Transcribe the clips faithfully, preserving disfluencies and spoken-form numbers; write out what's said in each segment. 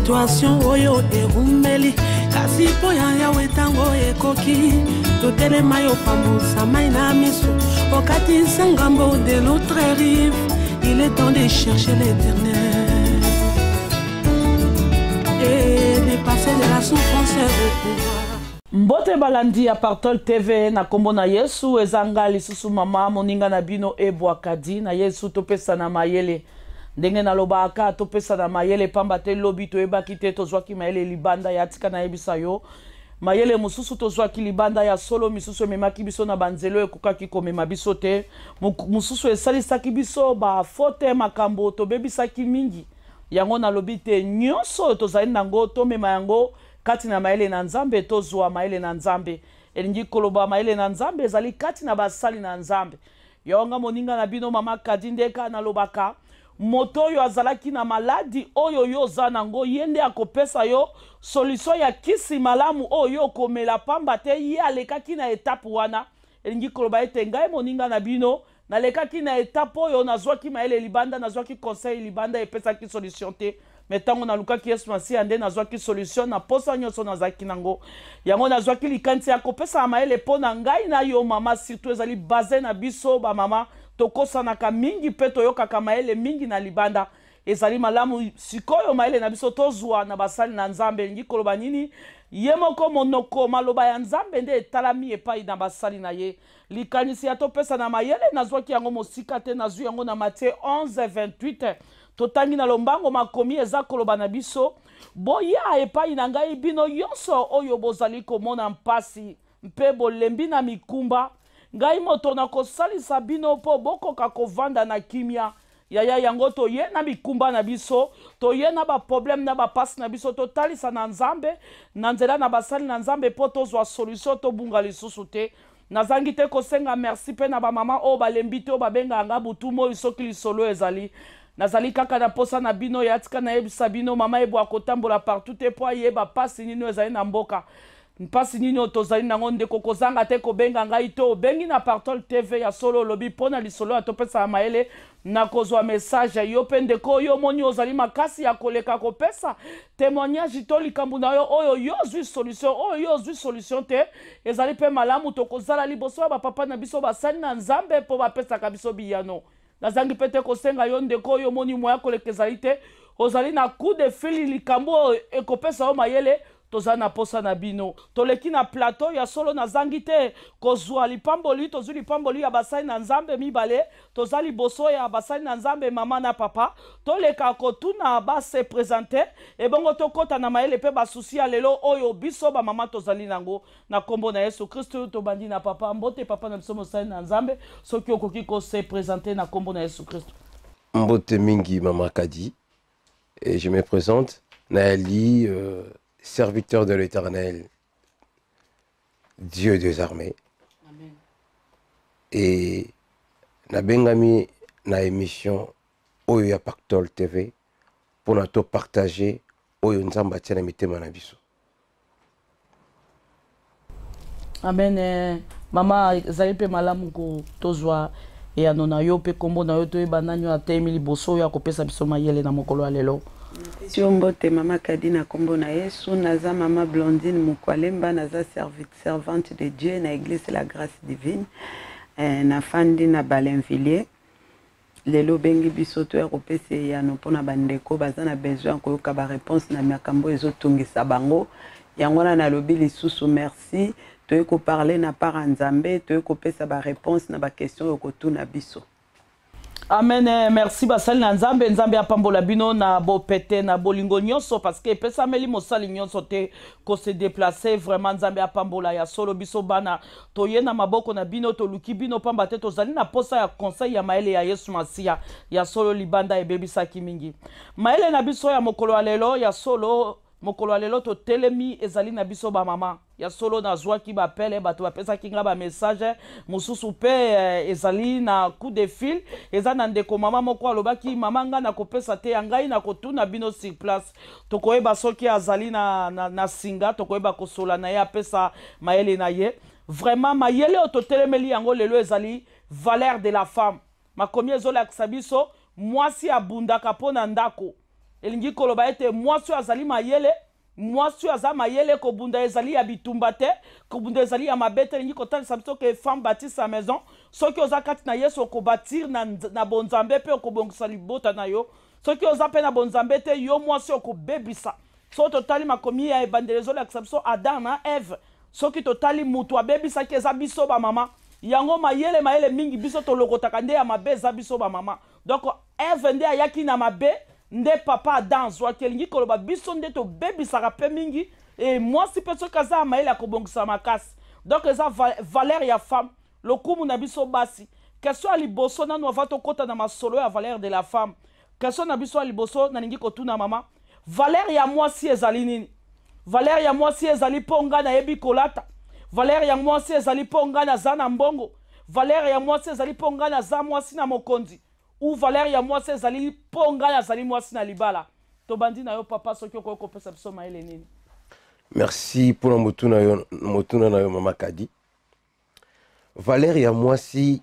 situation oyo erumeli kasi po ya yawe tango ekoki totelema yo pambusa mai na miso okatisa ngambo de l'autre rive. Il est temps de chercher l'éternel et de passer de la souffrance au pouvoir. Mbote balandi ya Partol T V na kombo na Yesu ezanga lisusu mama moninga na bino ebwakadi na Yesu topesa na mayele ndenge na lobaka topesa na mayele pamba te lobi to ebaki te tozwaki mayele libanda ya tika na yebisa yo mayele mususu tozwaki libanda ya solo misusu ememaki biso na banzelo ekokaki komema biso te mususu esalisaki biso ba fote makambo tobebisaki mingi yango na lobi te nyonso tozali nango tomema yango kati na mayele na nzambe tozwa mayele na nzambe elingi koloba mayele na nzambe ezali kati na basali na nzambe yonga moninga na bino mama kadindeka na lobaka moto oyo azalaki na maladi oyo yo za nango yende akopesa yo solution ya kisi malamu oyo komela pamba te ye alekaki na etape wana elingi koloba ete ngai moninga na bino nalekaki na etape oyo nazwaki mayele libanda nazwaki conseil libanda epesaki solution te metango na lukaki Yesu Masiya nde nazwaki solution na posa nyonso nazaki nango yango nazwaki likanisi ya kopesa mayele pona ngai na yo mama surtout ezali basé na biso ba mama tokosanaka mingi pe toyokaka mayele mingi na libanda ezali malamu sikoyo mayele na biso tozwa na basali na nzambe elingi koloba nini ye moko monoko maloba ya nzambe nde etalami epai na basali na ye likanisi ya topesa na mayele nazwaki yango mosika te nazwi yango na Matthieu onze vingt-huit totangi na lombango makomi eza koloba na biso boya epai na ngai bino yonso oyo bozali komona mpasi mpe bolembi na mikumba ngai moto na kosalisa bino po bokoka kovanda na kimia yaya yango toye na mikumba na biso toye na ba problème na ba pasi na biso totalisa na nzambe na nzela na basali na nzambe po tozwa solution tobunga lisusu te nazangi te kosenga merci pe na ba mama o balembi te o babenga nga butu moi soki lisolo ezali nazali kaka na posa na bino ya tika na yebisa bino mama ebo akotambola partout te po ayeba pasi nini ezali na mboka mpasi nini tozali nango ndeko kozanga te kobenga ngai to bengi na Partol T V ya solo lobi pona lisolo ya topesa mayele na kozwa message yo pe ndeko yo moni ozali makasi ya koleka kopesa témoignage to likambu na yo oyo yo zwi solution oyo yo zwi solution te ezali pe malamu tokozala liboso ya bapapa na biso basali na nzambe po bapesaka biso biyano nazangi pete kosenga yo ndeko yo moni moya koleka ezali te ozali na coup de fil likambu ekopesa yo mayele toza na posa na bino toleki na plateau ya solo na zangi te kozwa lipamboli tozwi lipamboli ya basali na nzambe mibale toza liboso ya basali na nzambe mama na papa toleka kotuna base présenter ebongo tokota na mayele pe basusi ya lelo oyo biso ba mama tozali nango na kombo na Yesu Kristo tobandi na papa mbote papa na biso mosali na nzambe soki okoki ko se présenter na kombo na Yesu Kristo. Mbote mingi mama Kadi et je me présente Naeli euh... serviteur de l'Éternel, Dieu des armées. Amen. Et na bengami na émission oyo ya Partol T V pour na to partager oyo nzamba tia na mitema na biso. Amen. Eh, mama zali pe malamu ko tozwa e anona yo pe kombo na yo to e bananyo atemi liboso ya kopesa biso mayele na mokolo alelo. Mbote mama Kadi na kombo na Yesu naza mama Blondine Mukwalemba naza servante de Dieu na église la grâce divine eh, na fandi na Balenvilliers lelo bengi bisoto eropese ya no pona bandeko baza na besoin koyoka ba réponse na makambo ezotungisa bango yango na lobi lisusu merci toyeko parler na para nzambe toyeko pesa ba réponse na ba question yokotuna biso. Amen. Merci basali na nzambe nzambe apambola bino na bo pete na bolingo nyonso parce que pesa meli mosali nyonso te ko se déplacer vraiment nzambe apambola ya solo biso bana toye na maboko na bino to luki bino pamba te tozali na posa ya conseil ya maele ya Yesu Masiya ya solo libanda ebebisa kimingi maele na biso ya mokolo alelo ya solo mokolo alelo to telemi ezali na biso ba mama ya solo na zwaki ba pele bato bapesa kinga ba message mususu pe eh, ezali na coup de fil eza na ndeko mama moko alobaki mama nga na kopesa te ngai na kotuna bino sur place tokoyeba soki azali na, na, na singa tokoyeba kosola na ye apesa mayele na ye vraiment mayele o to telemeli yango lelo ezali valeur de la femme makomi ezolakisa biso mwasi abundaka pona ndako elingi koloba ete mwasi azali mayele mwasi aza mayele kobunda ezali ya bitumba te kobunda ezali ya mabe te elingi kotalisa biso ke femme bâtit sa maison soki oza kati na Yesu okobâtir na, na bonzambe mpe okobongisa libota na yo soki oza mpe na bonzambe te yo mwasi okobebisa so totali makomi ya ebandeli ezolakisa biso Adam na Eve soki totali mutu abebisaki eza biso bamama yango mayele mayele mingi biso tolokotaka nde ya mabe eza biso bamama donc Eve nde ayaki na mabe nde papa Adam azwaki elingi koloba biso nde tobebisaka mpe mingi e mwasi mpe soki aza ya mayele akobongisa makasi donc eza valeur ya femme lokumu na biso basi question ya liboso nanu ava tokota na masolo ya valeur de la femme question na biso ya liboso nalingi kotuna mama valeur ya mwasi ezali nini valeur ya mwasi ezali mpo nga nayebi kolata valeur ya mwasi ezali mpo nga naza na mbongo valeur ya mwasi ezali mpo nga naza mwasi na mokonzi ou valeur ya mwasi ezali mpo nga nazali mwasi na libala tobandi na yo papa soki okoki kopesa biso mayele nini merci mpona motuna yo motuna na yo mama Kadi valeur ya mwasi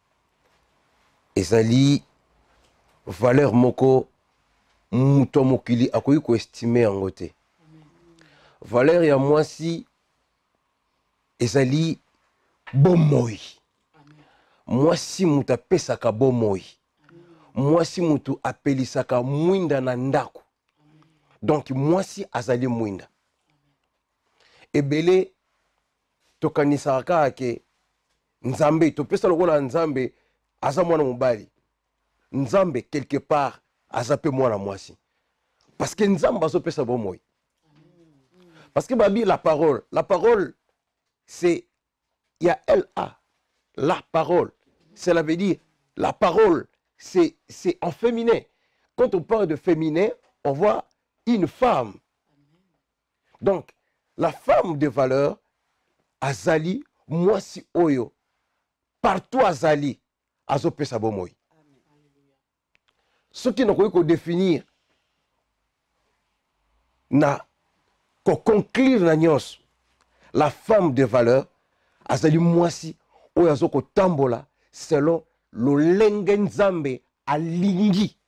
ezali valeur moko muto mokili akoki koestime yango te valeur ya mwasi ezali bomoi mwasi mutu apesaka bomoi mwasi mutu apelisaka mwinda na ndako donc mwasi azali mwinda ebele tokanisaka kaka ke nzambe topesa lokola nzambe aza mwana mobali nzambe quelque part aza mpe mwana mwasi parce que nzambe azopesa bomoi parce que babi la parole la parole c'est il y a L A la parole cela veut dire la parole c'est c'est en féminin quand on parle de féminin on voit une femme donc la femme de valeur azali mwasi oyo partout azali azopesa bomoi soki nakoki kodéfinir na koconclure na nyonso la femme de valeur azali mwasi oyo azokotambola selon lolenge nzambe alingi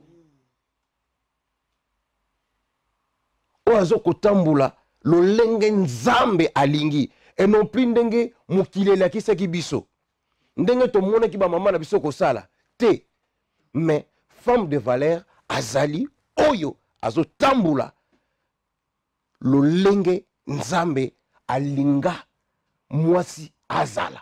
oyo azokotambola lolenge nzambe alingi et non plus ndenge mokili elakisaki biso ndenge tomonaki bamama na biso kosala te mais femme de valeur azali oyo azotambola lolenge nzambe alinga mwasi azala.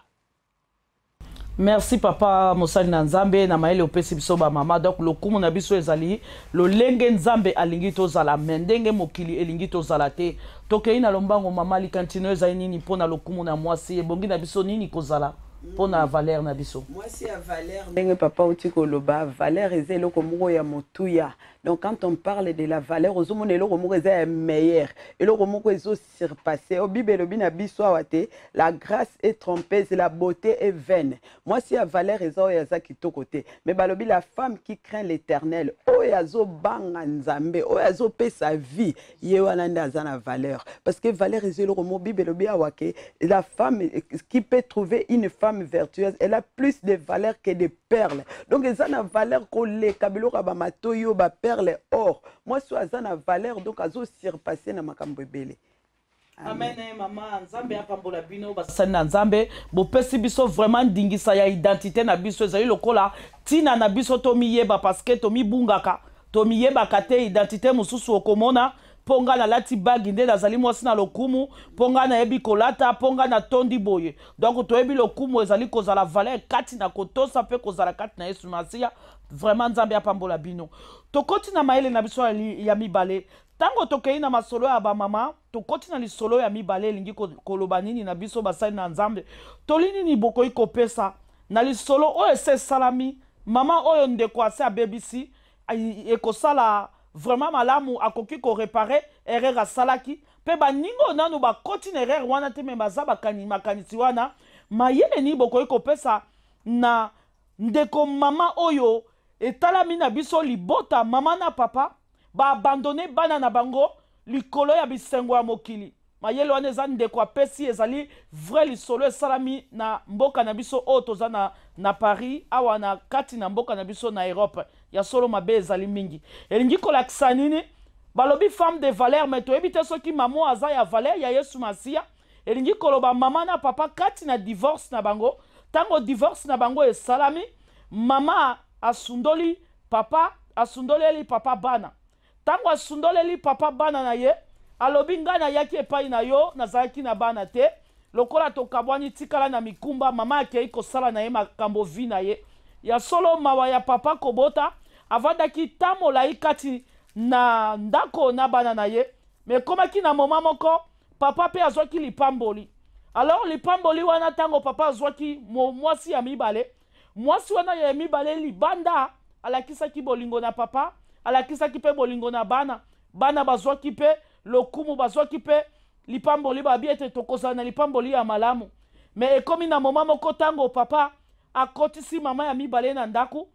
Merci papa Mosali na nzambe na maele opesi biso ba mama donc lokumu na biso ezali lolenge nzambe alingi tozala mendenge mokili elingi tozala te tokei na lombango mama likantino ezali nini pona lokumu na mwasi ebongi na biso nini kozala pona valeur na biso mwasi ya valeur ndenge papa uti koloba valeur eza eloko moko ya motuya donc quand on parle de la valeur ozomona eloko moko eza ya meilleur eloko moko ezo surpasser o bible elobi na biso awa te la grâce est trompeuse la beauté est vaine mwasi ya valeur eza oyo aza kitoko te mais balobi la femme qui craint l'éternel oyo azobanga nzambe oyo azopesa vie ye wana nde aza na valeur parce que valeur eza eloko moko bible elobi awa ke la femme qui peut trouver une femme vertueuse, elle a plus de valeur que des perles. Donc, elle a une valeur que les kabiloko ba matoyo ba perles or. Moi, je suis une valeur donc azo surpasser na makambo ebele. Amen, maman nzambe apambola bino basani na nzambe bopesi biso vraiment ndingisa ya identité na biso ezali lokola tina na biso to miyeba parce que to mibungaka to miyeba kate identité mususu okomona ponga na lati bagi nde nazali mwasi na lokumu ponga na yebi kolata ponga na tondi boye donc to yebi lokumu ezali kozala valeur kati na kotosa pe kozala kati na Yesu Masiya vraiment nzambe apambola bino tokoti na maele na biso ya mibale tango tokei na masolo ya ba mama tokoti na lisolo ya mibale lingi koloba nini na biso basali na nzambe tolini ni bokoyi kopesa na lisolo oyo se salami mama oyo ndeko ase abebisi ekosala vraiment malamu akoki ko réparer erreur asalaki pe baningo nanu bakoti na erreur wana te me baza bakani makanisi wana mayele ni bokoyi kopesa na ndeko mama oyo etalami na biso libota mama na papa ba abandonner bana na bango likolo ya bisengo ya mokili mayele wana eza ndeko apesi ezali vrai lisolo esalami na mboka na biso oyo toza na, na Paris awa na kati na mboka na biso na Europe ya solo mabe ezali mingi elingi kolakisa nini balobi femme de valeur mais toyebi te soki mama aza ya valeur ya Yesu Masiya elingi koloba mama na papa kati na divorce na bango tango divorce na bango esalami mama asundoli papa asundoleli papa bana tango asundoleli papa bana na ye alobi nga na yaki epai na yo nazalaki na bana te lokola tokabwani tikala na mikumba mama akei kosala na ye makambo vi na ye ya solo mawa ya papa kobota avandaki tamolai kati na ndako na bana na ye me komaki na moma moko papa pe azwaki lipamboli alors lipamboli wana tango papa azwaki mwasi ya mibale mwasi wana ya mibale libanda alakisaki bolingo na papa alakisaki pe bolingo na bana bana bazwaki pe lokumu bazwaki pe lipamboli babi ete tokozala na lipamboli ya malamu me ekomi na moma moko tango papa akotisi mama ya mibale na ndaku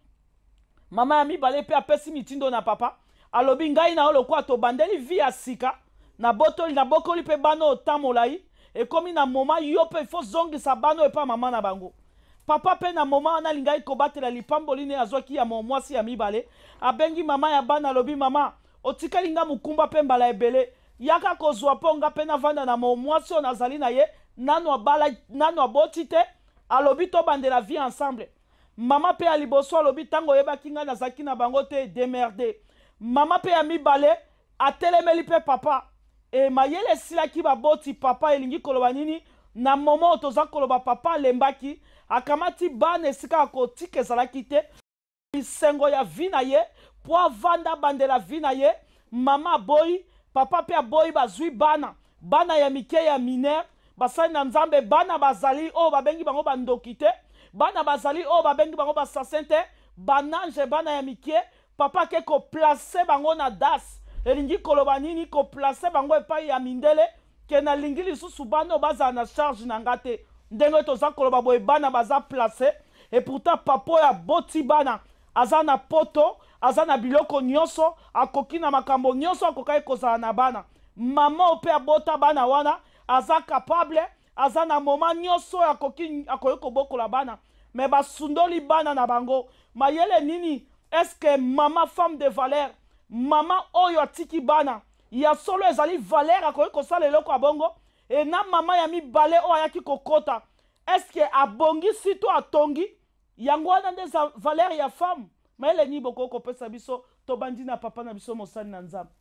mama ya mibale pe apesi mitindo na papa alobi ngai na olokwa tobandeli vi ya sika na botoli na bokoli pe bana otamolai ekomi na moma yo pe fo zongisa bana epa mama na bango papa pe na moma wana lingai kobatela lipamboli ne azwaki ya mwasi ya mibale abengi mama ya bana alobi mama otikali nga mukumba pe mbala ebele yaka kozwa ponga pe na vanda na mwasi o nazali na ye nano abala nano aboti te alobi tobandela vie ensemble mama pe ya liboso alobi tango oyebaki nga nazalaki na bango te demerde mama pe ya mibale atelemeli pe papa e mayele esilaki baboti papa elingi koloba nini na momo toza koloba papa alembaki akamati bana esika akotika ezalaki te bisengo ya vi na ye po avanda bandela vi na ye mama aboyi papa pe aboyi bazwi bana bana ya mike ya minere basali na nzambe bana bazali oyo babengi bango bandoki te bana bazali oyo babengi bango basasin te banange bana ya mike papa ke koplace bango na das elingi koloba nini koplace bango epai ya mindele ke nalingi lisusu bana oyo bazala na charge na nga te ndenge toza koloba boye bana baza place et pourtant papa oyo aboti bana aza na poto aza na biloko nyonso akoki na makambo nyonso akokaki kozala na bana mama oyo mpe abota bana wana aza capable aza na moma nyonso oyo akoki akoki kobokola bana me basundoli bana na bango mayele nini eske mama femme de valeur mama oyo atiki bana ya solo ezali valeur akoki kosala eloko ya bongo e na mama ya mibale oyo ayaki kokota eske abongisi to atongi yango wana nde za valeur ya femme mayele nini bokoki kopesa biso tobandi na papa na biso mosali na nzambe.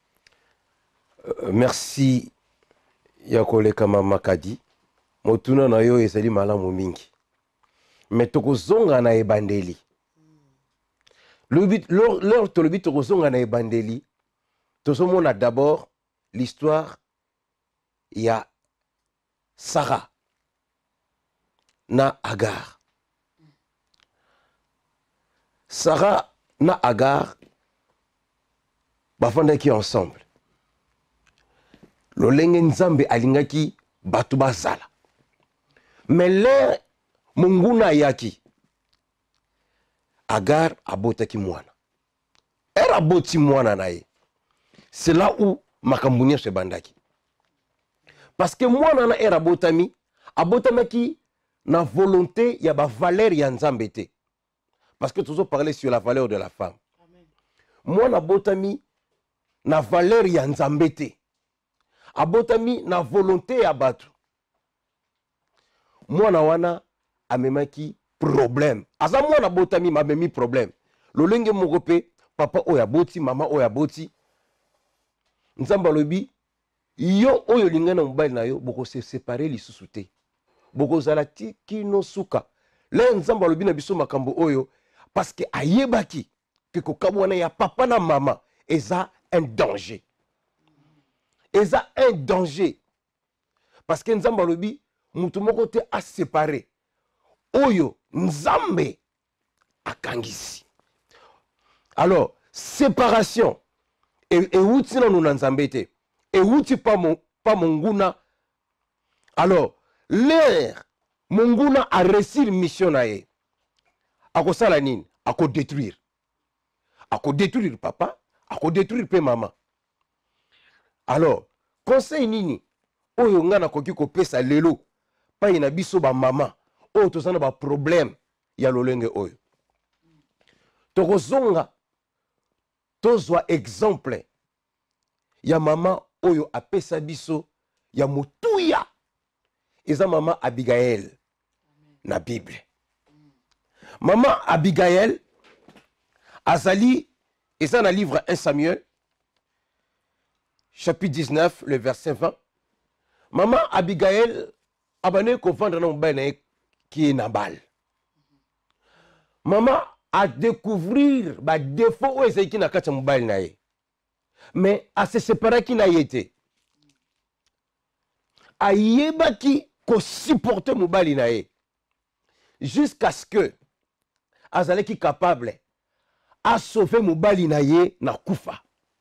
Uh, merci ya koleka mama Kadi motuna na yo ezali malamu mingi me tokozonga na ebandeli lors tolobi tokozonga na ebandeli tozomona d'abord l'histoire ya Sarah na Agar. Sarah na Agar bafandaki ensemble lolenge nzambe alingaki batu bazala mais l'air munguna yaki Agar abotaki mwana er aboti mwana na ye c'est là où makambunya se bandaki parce que mwana na er abotami abotamaki na volonté ya ba valeur ya nzambe te parce que toujours parler sur la valeur de la femme. Mwana abotami na valeur ya nzambe te abotami na volonté ya batu mwana wana amemaki problème aza mwana botami mamemi problème lolenge moko pe papa oyo aboti mama oyo aboti nzambe alobi yo oyo lingana mobali na yo boko se séparer lisusu te boko zala ti kino suka le nzambe alobi na biso makambo oyo parce que ayebaki ke kokabwana ya papa na mama eza un danger eza un danger parce que nzambe alobi mutu moko te a séparer oyo nzambe akangisi. Alors séparation et euti na nuna nzambe te euti pa mon pa monguna. Alors l'air monguna a réussi mission na ye akosala nini ako détruire ako détruire papa ako détruire pe mama. Alors conseil nini oyo nga nakoki kopesa lelo pa ina biso ba mama oyo tozana ba problème ya lolenge oyo tokozonga tozwa exemple ya mama oyo apesa biso ya motuya eza mama Abigail na Bible. Mama Abigail azali eza na livre un Samuel chapitre dix-neuf le verset vingt. Mama Abigail abane ko vendre na mobile na qui est Nabal. Maman a découvrir ba défaut ou ezali ki na kati mobile na ye. Mais a se séparer qui na été. A yeba ki ko supporter mobile na ye. Jusqu'à ce que azali ki capable à sauver mobile na ye na kufa.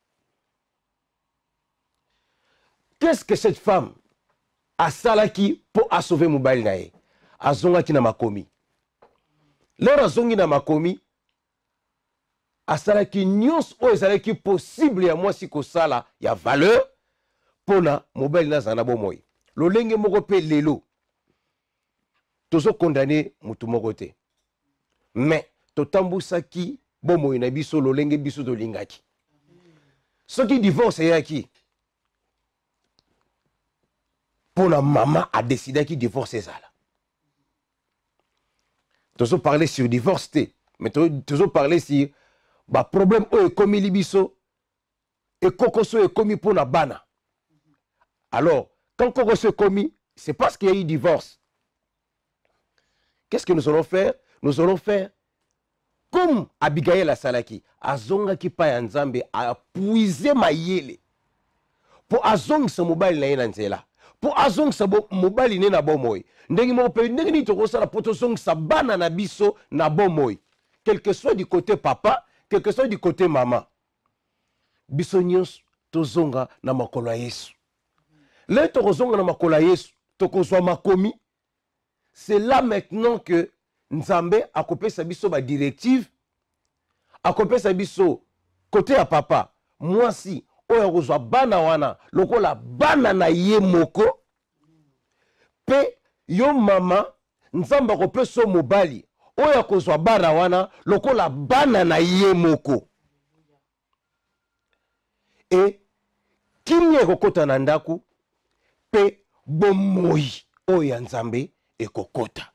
Qu'est-ce que cette femme a salaki pour a sauver mobile na ye? Azonga ki na makomi. Lors azongi na makomi, asalaki nyos o ezalaki possible ya mwasi kosala ya valeur pona mobile na zana bomoy. Lolenge moko pe lelo. Tozo condamné mutu moko te. Mais totambusaki bomoy na biso lolenge biso to lingaki. Soki divorce yaki. Pona maman a décidé qu'il divorce ça là. Tozo parler sur divorce te, mais tozo parler sur ba problème o ekomi libiso et kokoso ekomi pour na bana. Alors, quand kokoso ekomi, c'est parce qu'il y a eu divorce. Qu'est-ce que nous allons faire? Nous allons faire comme Abigail a salaki, azonga ki pa ya nzambe a puiser mayele. Pour azong sa mobile na yena nzela. Pour azong sa mobile ne na bomoy. Ndenge mo pe ndenge ni to sala poto zong sa bana na biso na bomoy. Quel que soit du côté papa, quel que soit du côté maman. Biso nyos to zonga na makolo ya Yesu. Le to zonga na makolo ya Yesu, to kozwa makomi. C'est là maintenant que Nzambe a coupé sa biso ba directive, a coupé sa biso côté à papa. Moi si oya kozwa bana wana lokola bana na ye moko pe yo mama Nzamba ko pe so mobali oya kozwa bana wana lokola bana na ye moko. Et kimye kokota na ndaku pe bomoi oya Nzambe e kokota.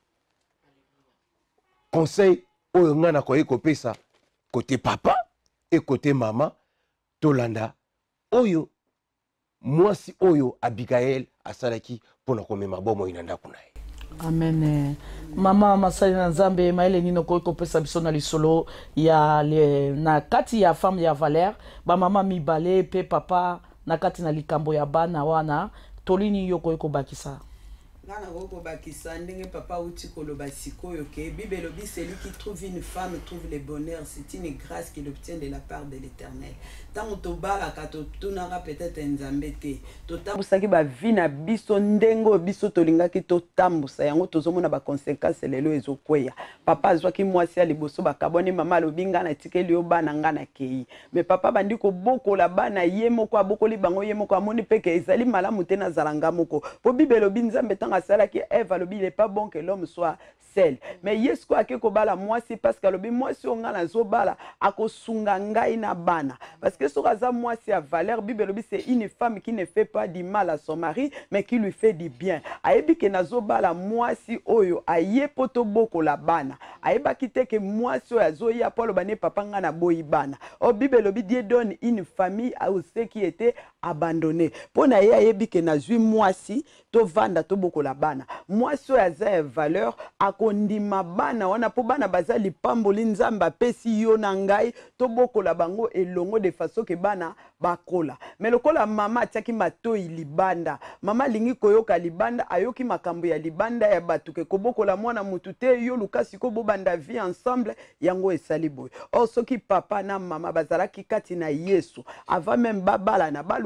Conseil oyo ngana ko ekopesa côté papa et côté maman tolanda oyo mwasi oyo Abigail asalaki pona komema bomo inanda kunaye. Amen. Mama masali na Nzambe maele nino ko kopesa biso na lisolo ya le, na kati ya femme ya Valère ba mama mibale pe papa na kati na likambo ya bana wana tolini yoko ko bakisa. Ngana goko bakisa ndenge papa uti koloba sikoyo ke Bible lobi celui qui trouve une femme trouve le bonheur, c'est une grâce qu'il obtient de la part de l'Éternel. Tant to bala ka to tunanga peut-être Nzambe te. To tambusaki ba vie na biso ndengo biso tolingaki to tambusa yango tozomona ba conséquences lelo ezokweya. Papa azwaki mwasi ya liboso bakabone mama lobinga na tikeli yo bana ngana kei. Mais papa bandi ko bokola bana ye moko abokoli bango ye moko amoni peke ezali malamu te na zalanga moko. Po Bible lobi Nzambe sala qui Ève alobi il est pas bon que l'homme soit seul. Mais yesko akeko bala mwasi parce que alobi mwasi onga na zo bala akosunga ngai na bana. Parce que so kaza mwasi a Valère Bible lobi c'est une femme qui ne fait pas du mal à son mari mais qui lui fait du bien. Ayebi ke nazo bala mwasi oyo aye poto boko la bana. Ayeba kite ke mwasi oyo azo ya Paul bane papa nga na boyi bana. O Bible lobi Dieu donne une famille à ceux qui étaient abandonnés. Pona ye ayebi ke nazui mwasi to vanda to boko la bana. Mwasi oyo aza valeur akondima bana wana po bana baza lipamboli Nzamba pesi yo na ngai to boko la bango elongo de façon ke bana bakola. Mais lokola mama atiaki matoi libanda. Mama lingi koyoka libanda ayoki makambo ya libanda ya batuke koboko la mwana mutu te yo lukasi ko bobanda vie ensemble yango esali boy. Or soki papa na mama bazalaki kati na Yesu avant même babala na balu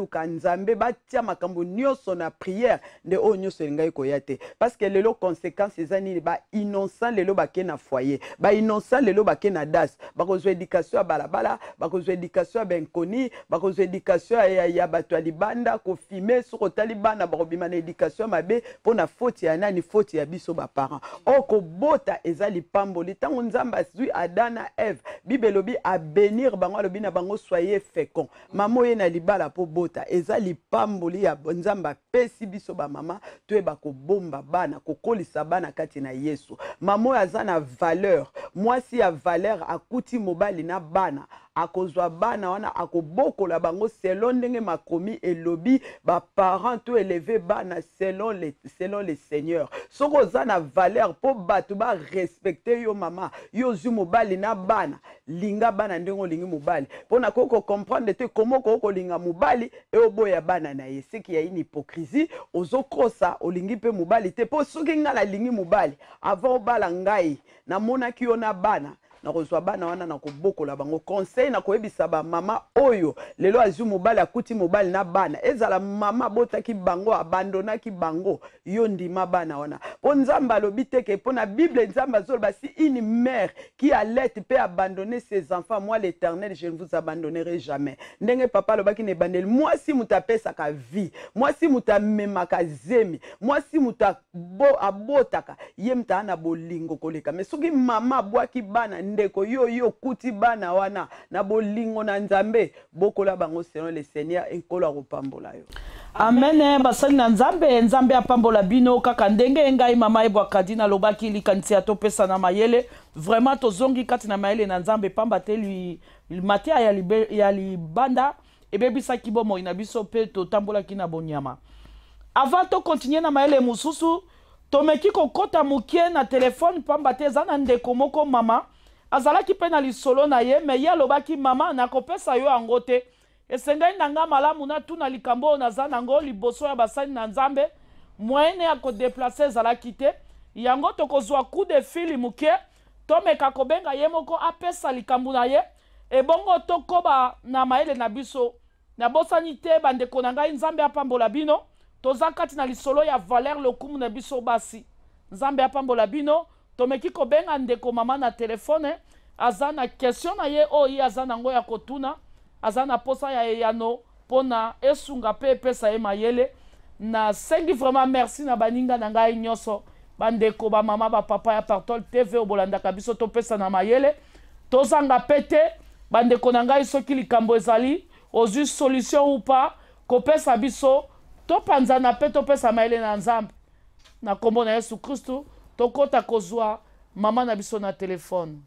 baluka nzambe batia makambo nyonso na prière nde o nyonso ngai koyate parce que lelo conséquences ezani ba innocent lelo bake na foyer ba innocent lelo bake na das bakozwa éducation ya balabala bakozwa éducation ya benkoni bakozwa éducation ya, ya bato ya libanda kofime soko talibana bakobima na éducation mabe pona faute ya nani faute ya biso ba parents oko bota ezali pamboli tango nzamba zui Adana Eve bibelobi a bénir bango lobi na bango soyez féconds mamo ye na libala po bota ezali pamboli ya nzamba pesi biso ba mama to ba ko bomba bana ko kolisa bana kati na Yesu mamo azana valeur mwasi ya valeur akuti mobali na bana akozwa bana wana akobokola bango selon ndenge makomi elobi ba parents to élever bana selon les selon les seigneurs soko zana valeur po batu ba respecter yo mama yo zu mobali na bana linga bana ndengo lingi mobali pona koko comprendre te comment koko linga mobali e oboya bana na ye c'est qu'il y a une hypocrisie ozokosa olingi pe mobali te po soki ngala lingi mobali avant bala ngai na mona ki ona bana na kozwa bana wana na kobokola bango conseil na koyebisa ba mama oyo lelo azu mobali akuti mobali na bana ezala mama botaki bango abandonaki bango yo ndima bana wana po nzamba alobi teke po na Bible nzamba zoloba si une mère qui allait peut abandonner ses enfants moi l'Éternel je ne vous abandonnerai jamais ndenge papa lobaki ne bandel moi si mutapesa ka vie moi si mutamemaka zemi moi si muta bo abotaka ye mtana bolingo koleka mais soki mama bwaki bana ndeko yo yo kuti bana wana na bolingo na nzambe bokola bango selon le Seigneur ekolo akopambola yo amen basali na nzambe nzambe apambola bino kaka ndenge ngai mama Ebwa Kadina lobaki likanisi atopesa na mayele vraiment tozongi kati na mayele na nzambe pamba te lui matia ya libe, ya libanda ebebisa kibomo ina biso pe totambola kina bonyama avant to continuer na mayele mususu tomeki kokota mukie na telefone pamba te zana ndeko moko mama azalaki pe na lisolo na ye me ye alobaki mama nakopesa yo yango te esengai nanga malamu na tuna likambo naza nango liboso ya basali na nzambe moyene ya kodeplace ezalaki te yango tokozwa coup de fil muke tomeka kobenga ye moko apesa likambo na ye ebongo tokoba na mayele na biso nabosani te bandeko na ngai nzambe apambola bino toza kati na lisolo ya Valère lokumu na biso basi nzambe apambola bino tomeki kobenga ndeko mama na telefone aza na question na ye oyo aza nango ya kotuna aza na posa ya eyano pona esunga pe epesa ye mayele na sengi vraiment merci na baninga na ngai nyonso bandeko ba mama ba papa ya Partol T V obolandaka biso topesa na mayele tozanga pete bandeko na ngai soki likambo ezali ozwi solution ou pas kopesa biso topanzana pe topesa mayele na nzambe na kombo na Yesu Kristo tokota kozwa mama na biso na telefone.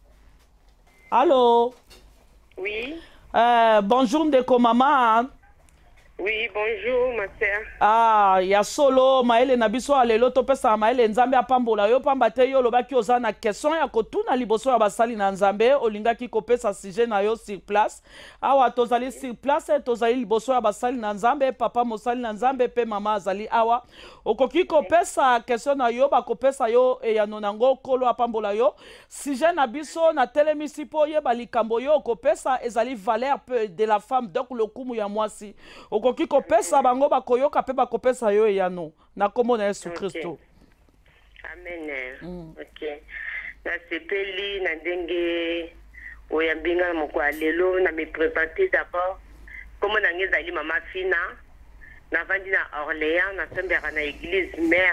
Allô? Oui. Euh, bonjour ndeko mama. Oui, bonjour ma sœur. Ah, ya solo maele na biso alelo topesa maele nzambe apambola yo pamba te yo lobaki oza na question ya kotuna liboso ya basali na nzambe olingaki kopesa sujet na yo sur place. Awa tozali sur place tozali liboso ya basali na nzambe papa mosali na nzambe pe mama azali awa. Okoki kopesa question na yo ba kopesa yo e ya nonango kolo apambola yo. Sujet na biso na telemisi po ye balikambo yo kopesa ezali Valère de la femme donc le kumu ya mwasi. Oko kiko pesa bango bakoyoka pe bakopesa yo yano na kombo na Yesu Kristo. Amen. Mm. OK. Na sepeli na ndenge oyambinga moko alelo na me préparer d'abord comme na ngezali mama Fina na vandi na Orléans na sembera na église mère.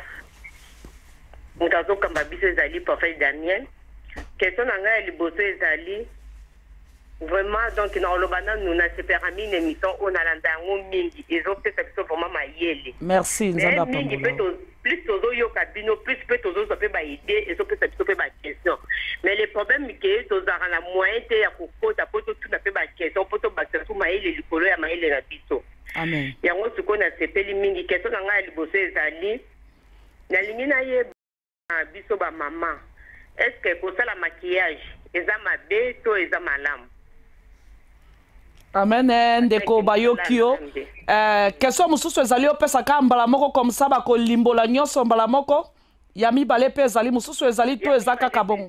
Ngazo kamba biso ezali prophète Daniel. Question na ngai liboso ezali vraiment donc na olobana nous na sepérami une émission on a landango mingi ils ont fait ça vraiment mayele merci nzamba mingi peut plus tozo yo kabino plus peut tozo so pe ba idée et so peut ça pe ba question mais le problème que tozo ra la moyen te ya kokota poto tout na pe ba question poto ba tout mayele likolo ya mayele na biso amen yango tuko na sepeli mingi question na ngai liboso ezali na lingi na ye biso ba maman est-ce que pour ça la maquillage eza mabe to eza malamu. Amen ndeko bayokio eh question mususu ezali opesa ka mbala moko comme ça ba ko limbola nyonso mbala moko ya mibale mpe ezali mosusu ezali to eza kaka bongo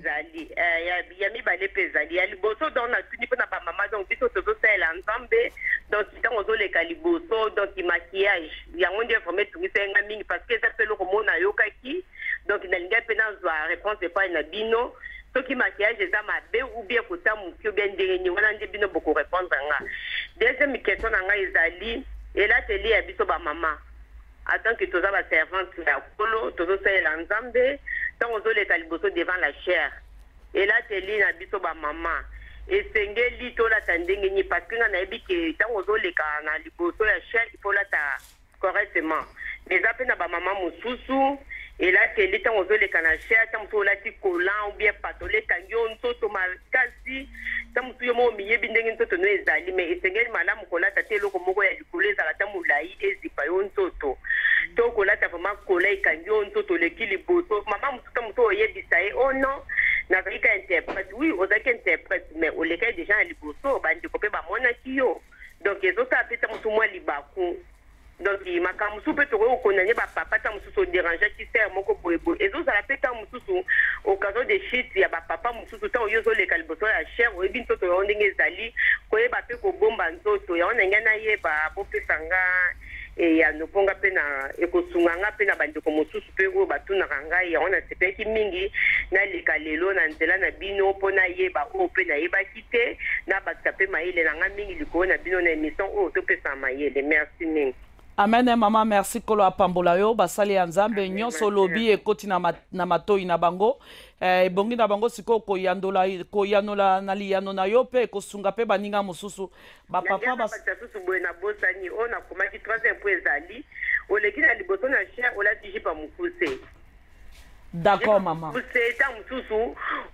ya mibale mpe ezali ya liboso donc natuni mpo na bamama donc biso tozosalela nzambe donc ntango ozoleka liboso donc maquillage yango nde vraimen etungisa yenga mingi parce que eza mpe eloko mo nayokaki donc nalingi mpe nazwa réponse epai na bino soki maquillage eza mabe ou bien kota moki ou bien ndenge nini wana nde bino bokorépondre nga. Deuxième question na ngai ezali elateli ya biso bamama en tant que toza baservante ya kolo tozosalela nzambe ntango ozoleka liboso devant la chair elateli na biso bamama esengeli tolata ndenge nini parce que nga nayebi ke ntango ozoleka na liboso ya chair il faut lata correctement mais eza mpe na bamama mosusu elateli ntango ozoleka na chair ta mosusu olati kolan ou bien patole ekangi yo nzoto makasi ta mosusu yo moo miyebi ndenge nzoto no ezali mais esengeli malamu kolata te eloko moko ya likolo ezala ta molai ezipa yo nzoto to kolata vraiment kola ekangi yo nzoto oleki liboso mama mosusu ta mosusu oyebisa ye oh non nazali ka interprète oui ozalaki interprète mais olekai déjà na liboso bandeko mpe bamonaki yo donc ezosala mpe ta mosusu mwa libaku donc makambo mosusu mpe tokoki kokondane bapapa ta mosusu oderangeaki ser moko boyeboye ezozala mpe ta mosusu occasion de chute ya bapapa mosusu ntango yo ozoleka liboso ya chair oyebi nzoto yango ndenge ezali koyeba mpe kobomba nzoto yango na ngai nayeba bopesa nga ya noponga mpe na ekosunga nga mpe na bandeko mosusu mpe oyo batunaka ngai yango nasepelaki mingi naleka lelo na nzela na bino mpo nayeba oyo mpe nayebaki te nabakisa mpe mayele na nga mingi likolo na bino na émission oyo topesa mayele. Merci mingi. Amen mama, merci kolo apambola yo basali ya nzambe nyonso lobi ekoti na, mat, na matoi na bango ebongi eh, na bango siko koyandola koyanola na liyano na yo pe kosunga pe baninga mosusu bapapa bas susu boye na bosani on a komaki troisième point ezali oleki na liboso na chien olati jipa mokuse. D'accord mama. Mokuse ta mosusu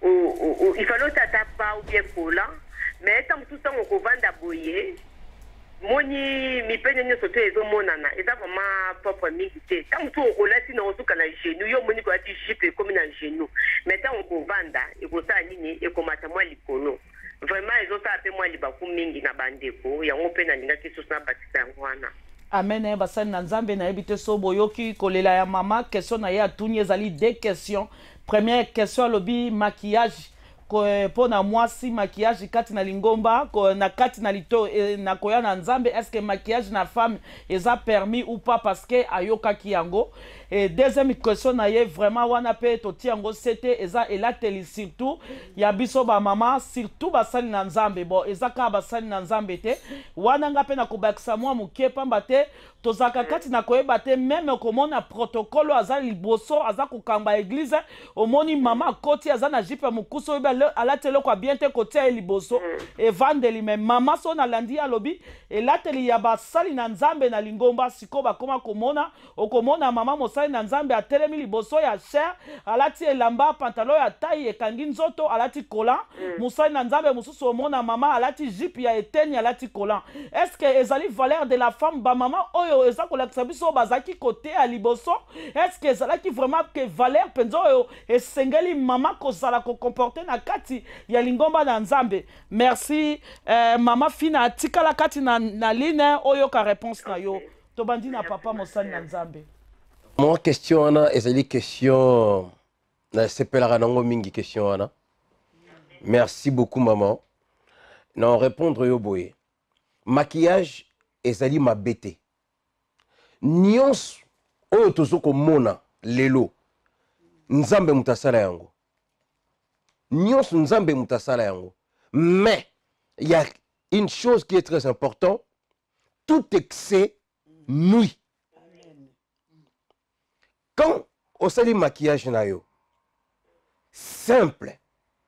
il fallait tata pa ou bien kola mais ta mosusu tango kovanda boye moni mipene nyonso to ezomonana eza vraiment propre mingi te ntango to okolati na osuka na genou yo moni kolati jipe ekomi na genou mais ntango okovanda ekosala nini ekomata mwa likolo vraiment ezosala mpe mwa libaku mingi na bandeko yango mpe nalingaki susu na bakisa yango wana. Amen basali na nzambe nayebi te so boyoki kolela ya mama question na ye atuni ezali deux questions. Première question alobi maquillage pour na mwasi maquillage kati na lingomba na kati na lito na koya na nzambe est-ce que maquillage na femme eza permis ou pas parce que ayoka kiango. Et deuxième question na ye vraiment wana pe to tiango c'était eza elateli surtout ya biso ba mama surtout basali na nzambe bon eza ka basali na nzambe te wana nga pe na kobakisa mwa mukie pamba te tozaka kati na koyeba te même komona protocole aza liboso aza kokamba église omoni mama koti aza na jipe mukuso alateli kwa bien te kotia liboso evandeli me mama so na landi alobi elateli ya basali na nzambe na lingomba siko bakoma komona okomona mama mosali na nzambe atelemi liboso ya cher alati elamba pantalon ya taille ekangi nzoto alati kolan mosali na nzambe mosusu omona mama alati jipe ya eteni alati kolan. Est-ce que ezali valeur de la femme ba mama oyo eza kolakisa biso bazaki kote ya liboso est-ce que ezalaki vraiment que valeur penzo oyo esengeli mama kozala ko comporter na kati ya lingomba na nzambe. Merci euh, mama fina atikala kati na, na line oyo ka réponse na yo tobandi na papa mosali na nzambe. Moi question ana ezali question na sepelaka nango mingi question ana. Merci beaucoup maman. Na répondre yo boye. Maquillage ezali mabete. Nyonso oyo tozoko mona lelo nzambe mutasala yango. Nyonso nzambe mutasala yango. Mais il y a une chose qui est très importante, tout excès nuit. Quand on sali maquillage na yo simple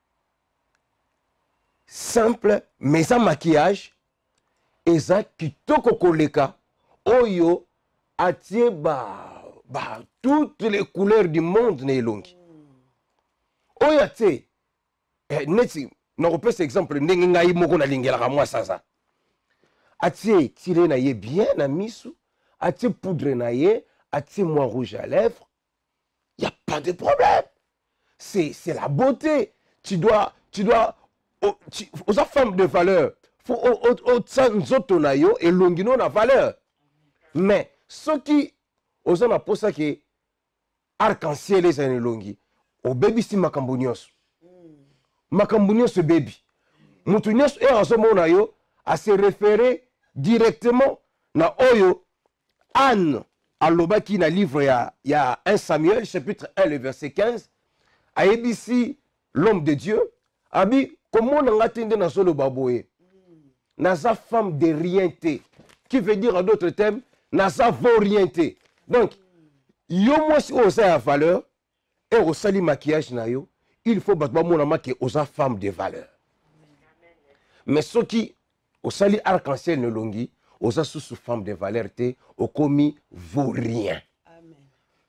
simple mais ça maquillage eza kitoko koleka oyo atie ba ba toutes les couleurs du monde na elongi oyo atie eh, neti na kopesa exemple ndenge ngai moko na lingelaka mwa sasa atie tire na ye bien na misu atie poudre na ye atie moi rouge à lèvres, il n'y a pas de problème. C'est la beauté. Tu dois, tu dois, aux femmes de valeur, faut au nayo et longino na valeur. Mais ce qui, aux hommes pour ça que arc-en-ciel eza elongi obebisi makambo nyonso makambo nyonso bebi mutu nyonso e azomona yo ase référé directement na oyo Anne alobaki na livre ya, ya un Samuel chapitre un le verset quinze ayebisi l'homme de Dieu abi komona nga te nde nazoloba boye naza femme de rien te qui veut dire en d'autres termes naza vaut rien te donc yo mwasi oyo oza ya valeur et osali maquillage na yo il faut bato bamonama ke oza femme de valeur mais soki osali arc-en-ciel nolongi oza susu femme de valeur te okomi vaut rien. Amen.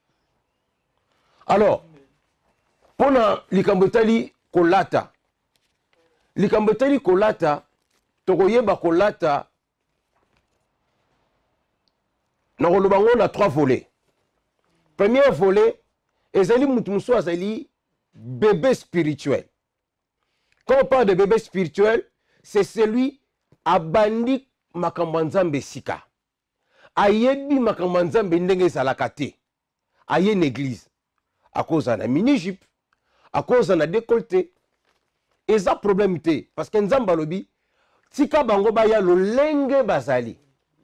Alors pona likambo etali kolata likambo etali kolata tokoyeba kolata na koloba ngo na trois volets. Premier volet ezali mutu musu azali bébé spirituel. Quand on parle de bébé spirituel, c'est celui abandi makambo nzambe sika. Ayebi makambo nzambe ndenge ezalaka te. Aye na église. A cause na mini-jupe, a cause na décolleté. Eza problème te parce que nzambe alobi tika bango baya lolenge bazali.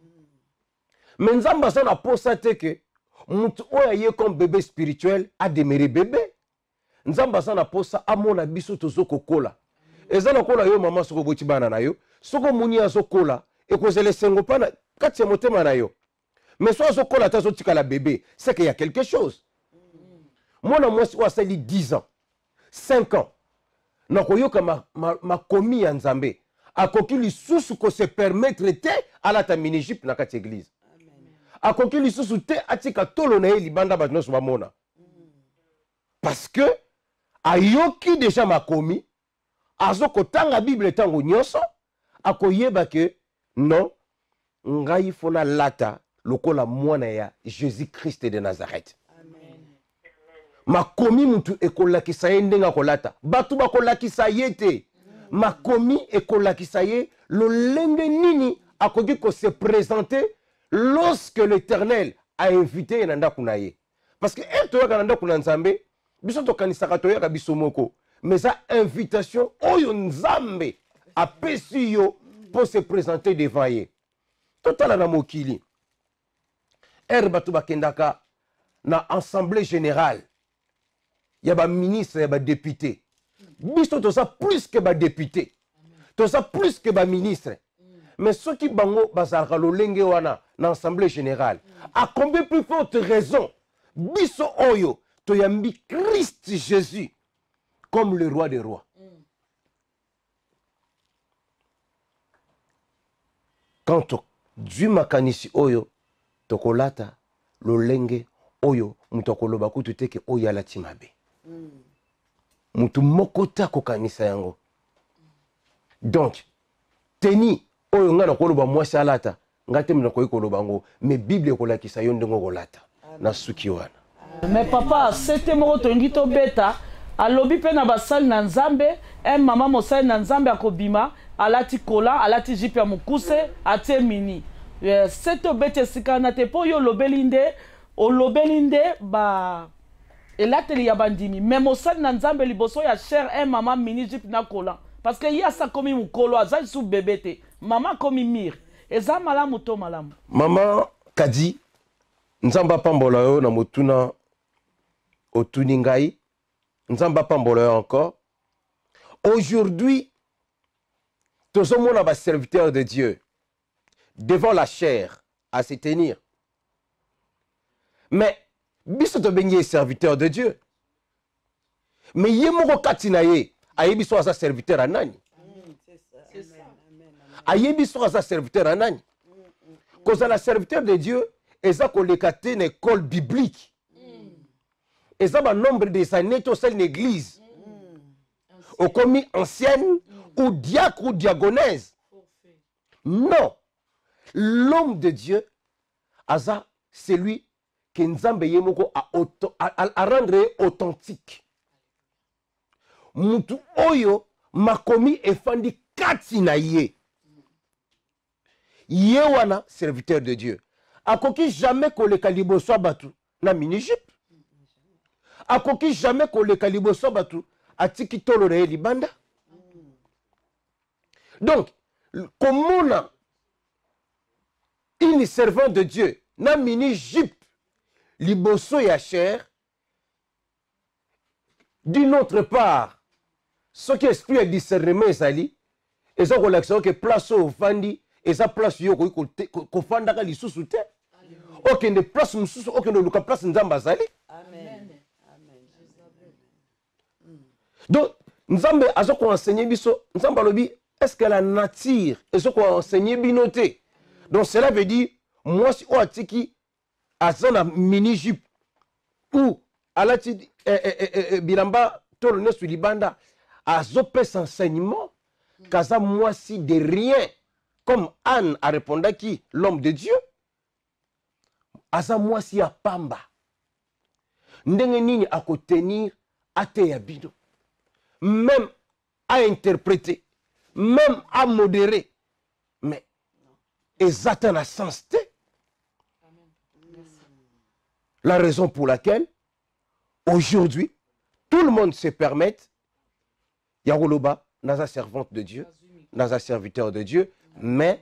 Mais nzambe sa na posa te ke mutu oya comme bébé spirituel a demeuré bébé. Nzamba sana posa amona biso tozoko kola. Ezana kola yo mama soko boti bana na yo. Soko muni azo kola e kozele sengo pana kati ya motema na yo. Mais so azo kola tazo tika la bébé, c'est qu'il y a quelque chose. Mona mwasi wa sali dix ans, cinq ans. Na koyoka ma ma, ma komi ya nzambe. Akoki lisusu ko se permettre te ala ta mini-jupe na kati église. Akoki lisusu te atika tolo na ye libanda ba noso ba mona. Parce que ayoki déjà makomi azo kotanga Bible tango nyonso akoyeba ke non ngai fona lata lokola mwana ya Jésus Christ de Nazareth. Amen. Makomi mutu ekolakisa ye ndenga kolata batu bakolakisa ye te. Makomi ekolakisa ye lolenge nini akoki ko se présenter lorsque l'Éternel a invité nanda kunaye. Parce que eto ya nanda kunanzambe biso tokanisaka toyaka biso moko mais sa invitation oyo nzambe apesi yo pour se présenter devant ye totala na mokili er bato bakendaka na assemblée générale ya ba ministre ya ba député biso toza plus que ba député toza plus que ba ministre mais ceux qui bango bazalaka lolenge wana na assemblée générale a combien plus forte raison biso oyo toyambi Christ Jésus comme le roi des rois. Mm. Quand Dieu makanisi oyo tokolata lolenge oyo mutokoloba kutu teke oyo alati mabe. Mm. Mutu mokota kokanisa yango. Donc teni oyo ngana koloba mwasi alata ngate mna koyi koloba ngo mais Bible kolakisa yo ndenge kolata na suki wana. Mais papa, c'était mon tongito beta. Alobi pe na basali na nzambe, un mama mosali na nzambe akobima, alati kola, alati jipe ya mukuse, atie mini. C'était beta sika na te po yo lobelinde, o lobelinde ba elateli ya bandimi. Mais mosali na nzambe liboso ya cher un mama mini jipe na kola. Parce que ya sa komi mukolo, aza sou bebete. Mama komi mir. Eza malamu to malamu. Mama kadi nzamba pambola yo na motuna otuningai nzamba pambola yo encore. Aujourd'hui, tous les monde va serviteur de Dieu devant la chair à se tenir. Mais biso to bengi serviteur de Dieu. Mais yemoko katina ye ayebi so asa serviteur anani. C'est ça. Ayebi so asa serviteur anani. Cause la serviteur de Dieu eza kolekate une école biblique. Et ça, le nombre des années, tout seul l'église. Au commis ancienne, ou diacre ou diagonèse. Non. L'homme de Dieu, Aza, c'est lui qui nous a, a, a rendre authentique. Mutu oyo, makomi efandi katina ye. Yewana, serviteur de Dieu. A koki jamais koleka libo soit batu. Na mini-jupe. akoki jamais koleka liboso batu atiki tolo na ye libanda. Donc komona une servante de Dieu na mini jupe liboso ya chair. D'une autre part, ce qui esprit a discernement ezali, eza relaxation que place au fandi, eza place yo ko ko fanda ka lisusu te. Ok, ne place mususu, ok ne luka place nzamba zali. Amen. Amen. Donc nzambe azo ko enseigner biso, nzamba lobi, est-ce que la nature ezo ko enseigner binoté. Donc cela veut dire moi si o atiki azana mini jupe ou alati eh, eh, eh, eh, bilamba tolo nesu libanda azopes enseignement kaza moi si de rien comme Anne a répondu qui l'homme de Dieu aza moi si a pamba ndenge nini a tenir ate ya bido même à interpréter même à modérer mais exact en sens té. La raison pour laquelle aujourd'hui, tout le monde se permet, Yaroloba, naza servante de Dieu, naza serviteur de Dieu, mais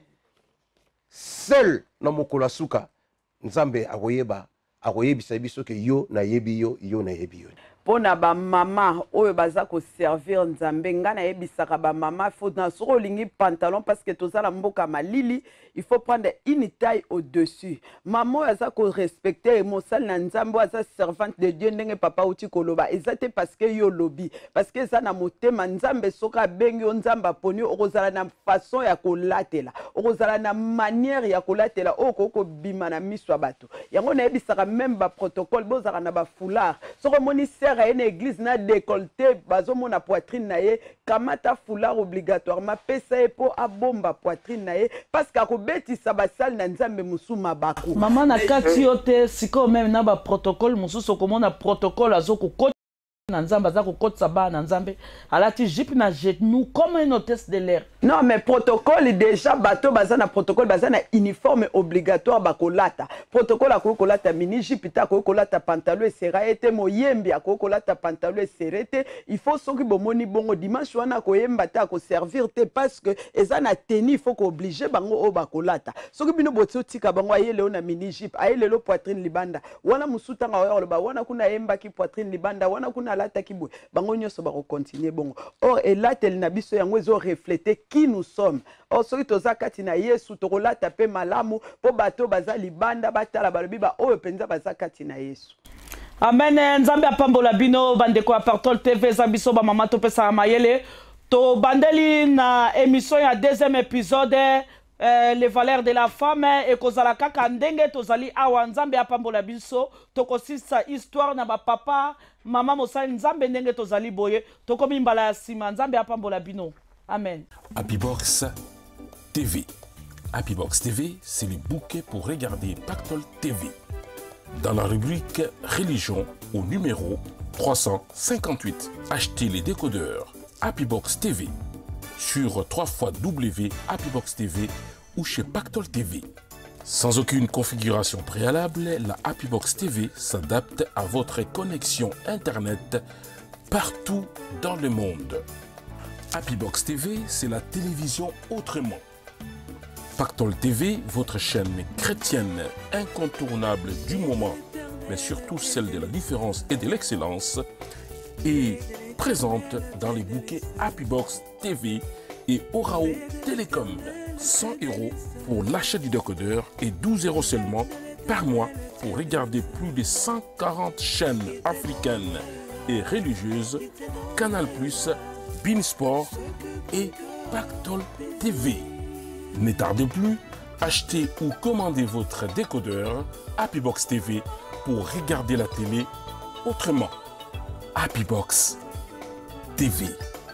seul dans mon kolasuka, nzambe agoyeba, agoyebi biso ke yo na yebi yo, yo na yebi yo. Pona ba mama oyo baza ko servir nzambe ngana yebisaka ba mama faut na soko lingi pantalon parce que tozala mboka malili il faut prendre une taille au-dessus. Maman aza ko respecter mosal na nzambe aza servante de Dieu ndenge papa uti koloba ezate parce que yo lobi parce que ça na motema nzambe soka bengi yo nzamba poni okozala na façon ya kolatela okozala na manière ya kolatela oko ko bima na miswa bato yango na yebisaka même ba protocole bozaka na ba foulard soko moni à une église na décolleté bazo mona poitrine na ye kamata foulard obligatoirement pesa po abomba poitrine na ye parce qu'ako betisa basal na nzambe musuma bako maman na kati yote siko même na ba protocole mususu komona protocole azoko ko na nzambe azako kotsa ba na nzambe alati jipe na genou comme une hôtesse de l'air. Non mais protocole déjà bateau bazana protocole bazana uniforme obligatoire bakolata protocole akokolata mini jipe ta akokolata pantalon serré moyembi akokolata pantalon serré il faut soki bomoni bongo dimanche wana koyemba ta ko servir te parce que ezana tenue il faut ko obliger bango o bakolata soki bino botso tika bango ayele na mini jipe ayele lo poitrine libanda wana musuta nga ba wana kuna yemba ki poitrine libanda wana kuna lata ki boy bango nyoso ba ko continuer bongo or elatel na biso yango ezo refléter qui nous sommes. Or soki toza kati na Yesu tokolata pe malamu po bato baza libanda batala balobi ba oyo penza baza kati na Yesu. Amen. Nzambe apambola bino bandeko Apartol T V zambiso ba mama topesa mayele to bandeli na émission ya deuxième épisode euh, les valeurs de la femme et kozala kaka ndenge tozali awa nzambe apambola biso tokosisa histoire na ba papa mama mosali nzambe ndenge tozali boye tokomi mbala ya sima nzambe apambola bino. Amen. Happybox T V. Happybox T V, c'est le bouquet pour regarder Pactol T V. Dans la rubrique Religion, au numéro trois cent cinquante-huit, achetez les décodeurs Happybox T V sur w w w point happybox t v ou chez Pactol T V. Sans aucune configuration préalable, la Happybox T V s'adapte à votre connexion Internet partout dans le monde. Happybox T V, c'est la télévision autrement. Pactol T V, votre chaîne chrétienne incontournable du moment, mais surtout celle de la différence et de l'excellence, est présente dans les bouquets Happybox T V et Orao Télécom. cent euros pour l'achat du décodeur et douze euros seulement par mois pour regarder plus de cent quarante chaînes africaines et religieuses, Canal plus, Beansport et Pactol T V. Ne tardez plus, achetez ou commandez votre décodeur Happybox T V pour regarder la télé autrement. Happybox T V.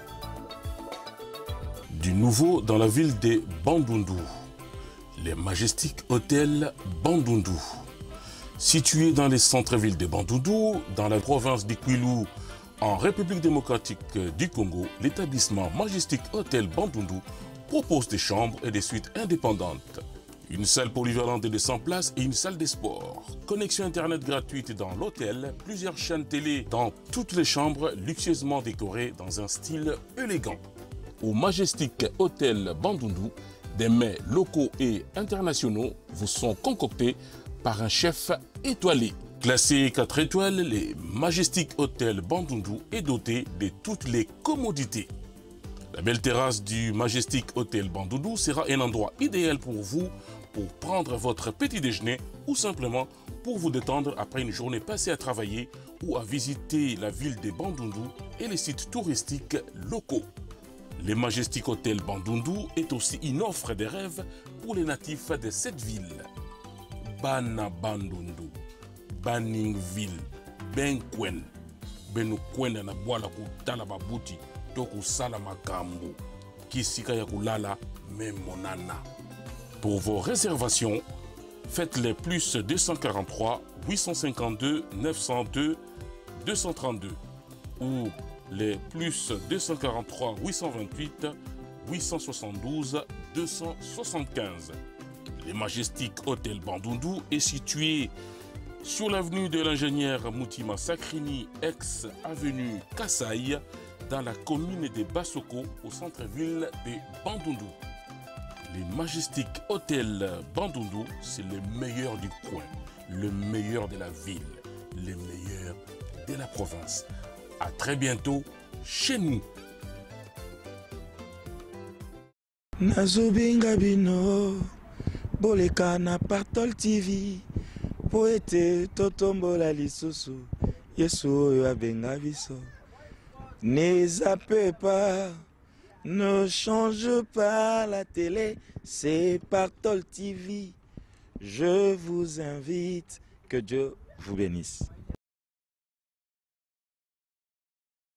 Du nouveau dans la ville de Bandundu, les Majestic Hôtels Bandundu. Situé dans les centres-villes de Bandundu, dans la province du Kwilu, en République démocratique du Congo, l'établissement Majestic Hotel Bandundu propose des chambres et des suites indépendantes. Une salle polyvalente de cent places et une salle de sport. Connexion internet gratuite dans l'hôtel, plusieurs chaînes télé dans toutes les chambres luxueusement décorées dans un style élégant. Au Majestic Hotel Bandundu, des mets locaux et internationaux vous sont concoctés par un chef étoilé. Classé quatre étoiles, le Majestic Hotel Bandundu est doté de toutes les commodités. La belle terrasse du Majestic Hotel Bandundu sera un endroit idéal pour vous pour prendre votre petit déjeuner ou simplement pour vous détendre après une journée passée à travailler ou à visiter la ville de Bandundu et les sites touristiques locaux. Le Majestic Hotel Bandundu est aussi une offre de rêve pour les natifs de cette ville. Bana Bandundu, Baningville, Benkwen, Benukwen na boala kutala babuti, toku sala makambo, kisika ya kulala memonana. Pour vos réservations, faites les plus deux cent quarante-trois huit cent cinquante-deux neuf cent deux deux cent trente-deux ou les plus deux cent quarante-trois huit cent vingt-huit huit cent soixante-douze deux cent soixante-quinze. Le Majestic Hotel Bandundu est situé sur l'avenue de l'ingénieur Moutima Sakrini, ex-avenue Kassai, dans la commune de Bassoko, au centre-ville de Bandundu. Le Majestic Hotel Bandundu, c'est le meilleur du coin, le meilleur de la ville, le meilleur de la province. À très bientôt chez nous. Nazobinga bino boleka na Partol T V poete totombola lisusu Yesu oyo abenga biso. Ne zappez pas, ne change pas la télé, c'est Partol T V. Je vous invite, que Dieu vous bénisse.